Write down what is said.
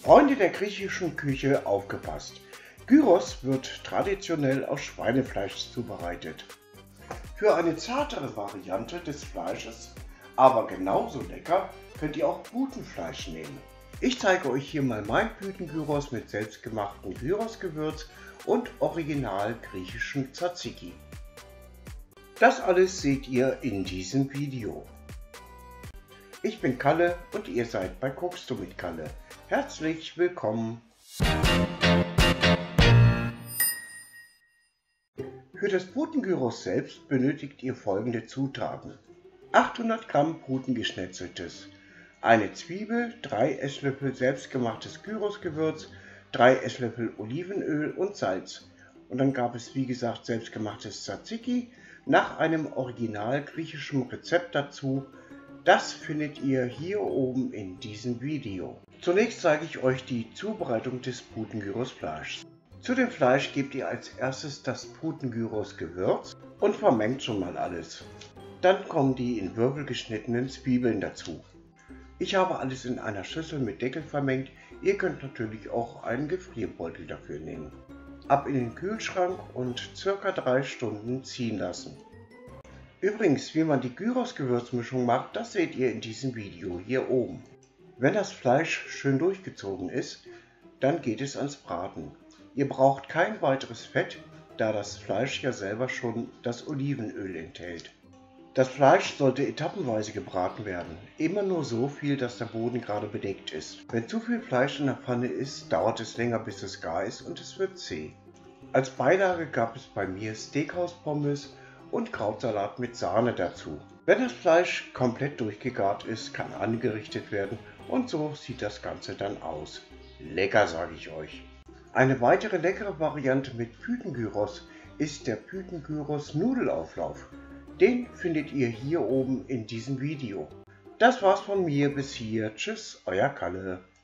Freunde der griechischen Küche, aufgepasst! Gyros wird traditionell aus Schweinefleisch zubereitet. Für eine zartere Variante des Fleisches, aber genauso lecker, könnt ihr auch Putenfleisch nehmen. Ich zeige euch hier mal mein Putengyros mit selbstgemachtem Gyrosgewürz und original griechischen Tzatziki. Das alles seht ihr in diesem Video. Ich bin Kalle und ihr seid bei Guckst du mit Kalle. Herzlich willkommen! Für das Putengyros selbst benötigt ihr folgende Zutaten: 800 Gramm Putengeschnetzeltes, eine Zwiebel, 3 Esslöffel selbstgemachtes Gyrosgewürz, 3 Esslöffel Olivenöl und Salz. Und dann gab es wie gesagt selbstgemachtes Tzatziki nach einem original griechischen Rezept dazu. Das findet ihr hier oben in diesem Video. Zunächst zeige ich euch die Zubereitung des Putengyros-Fleischs. Zu dem Fleisch gebt ihr als erstes das Putengyros-Gewürz und vermengt schon mal alles. Dann kommen die in Würfel geschnittenen Zwiebeln dazu. Ich habe alles in einer Schüssel mit Deckel vermengt. Ihr könnt natürlich auch einen Gefrierbeutel dafür nehmen. Ab in den Kühlschrank und ca. 3 Stunden ziehen lassen. Übrigens, wie man die Gyros-Gewürzmischung macht, das seht ihr in diesem Video hier oben. Wenn das Fleisch schön durchgezogen ist, dann geht es ans Braten. Ihr braucht kein weiteres Fett, da das Fleisch ja selber schon das Olivenöl enthält. Das Fleisch sollte etappenweise gebraten werden, immer nur so viel, dass der Boden gerade bedeckt ist. Wenn zu viel Fleisch in der Pfanne ist, dauert es länger, bis es gar ist und es wird zäh. Als Beilage gab es bei mir Steakhouse-Pommes und Krautsalat mit Sahne dazu. Wenn das Fleisch komplett durchgegart ist, kann angerichtet werden und so sieht das Ganze dann aus. Lecker, sage ich euch. Eine weitere leckere Variante mit Putengyros ist der Putengyros Nudelauflauf. Den findet ihr hier oben in diesem Video. Das war's von mir bis hier. Tschüss, euer Kalle.